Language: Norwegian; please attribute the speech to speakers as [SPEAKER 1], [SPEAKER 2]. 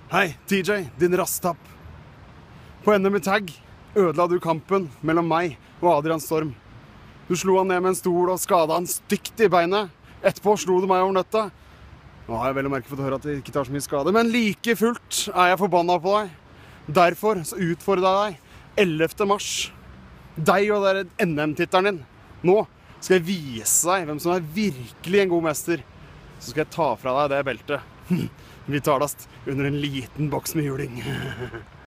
[SPEAKER 1] Hei, TJ, din rasstapp. På NM i tag ødela du kampen mellom meg og Adrian Storm. Du slo han ned med en stol og skadet han stygt i beinet. Etterpå slo du meg over nøtta. Nå har jeg vel å merke fått høre at jeg ikke tar så mye skade, men like fullt er jeg forbanna på deg. Derfor så utfordrer jeg deg 11. mars. Deg og der NM-tittelen din. Nå skal jeg vise deg hvem som er virkelig en god mester. Så skal jeg ta fra deg det beltet. Vi tar det under en liten boks med juling.